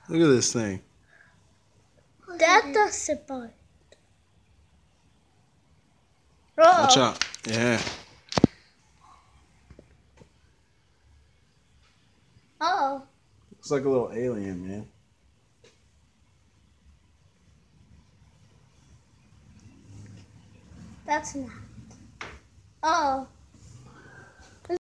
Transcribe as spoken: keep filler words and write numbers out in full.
Look at this thing. That doesn't bite. Watch out. Yeah. Oh. Looks like a little alien, man. That's not. Oh.